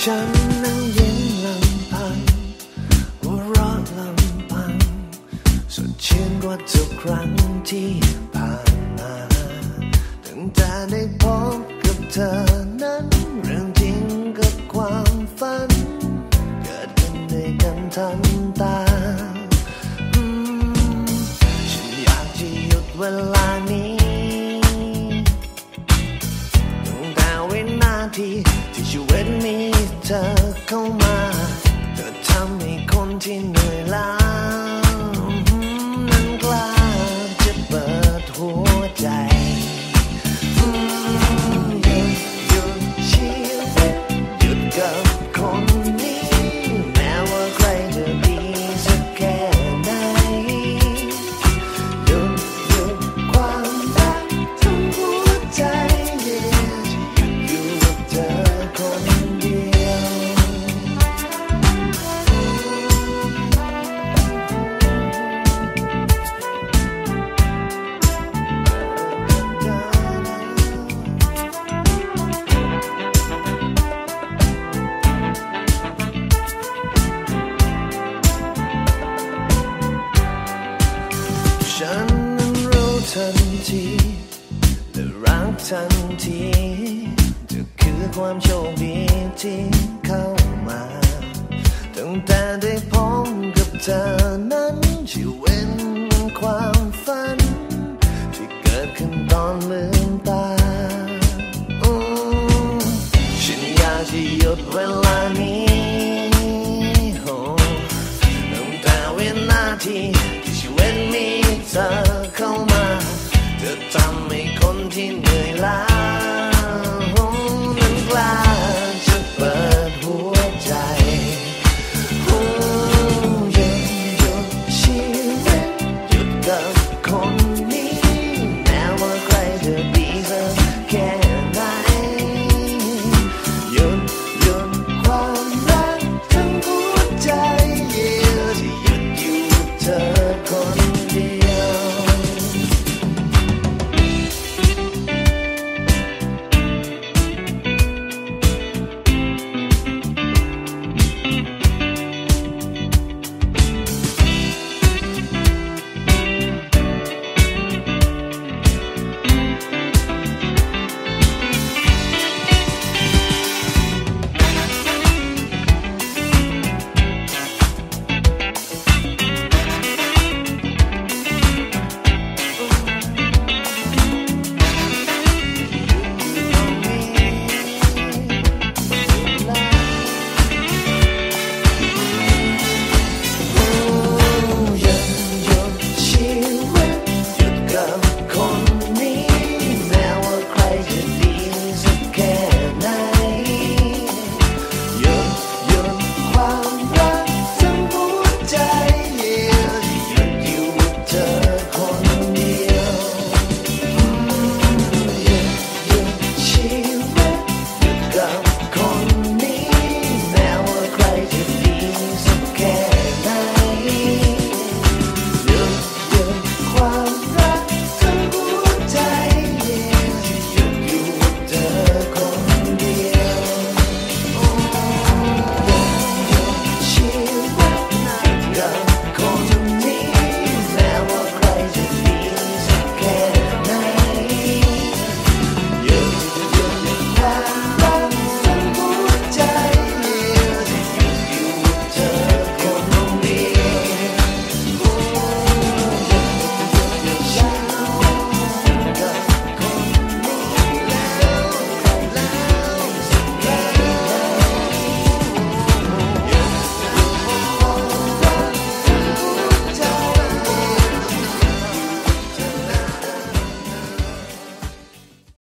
ฉันนั่งยิ้มลำพังหัวเราะลำพังสดชื่นกว่าทุกครั้งที่ผ่านมาตั้งแต่ได้พบกับเธอนั้นเรื่องจริงกับความฝันเกิดขึ้นด้วยกันทันตาฉันอยากจะหยุดเวลานี้ตั้งแต่วินาทีที่ชีวิตมีเธอเข้ามาเธอทำให้คนที่เหนื่อยล้านั้นกล้าจะเปิดหัวใจหยุดชีวิตหยุดกับคนนี้แม้ว่าใครจะดีสักแค่ไหนหยุดความรักทั้งหัวใจอยู่กับเธอคนเดียวฉันนั้นรู้ทันทีและรักทันทีเธอคือความโชคดีที่เข้ามาตั้งแต่ได้พบกับเธอนั้นชีวิตความฝันที่เกิดขึ้นตอนลืมตาฉันอยากจะหยุดเวลานี้ตั้งแต่วินาทีที่ชีวิตมีเธอเข้ามาเธอทำให้คนที่เหนื่อยล้า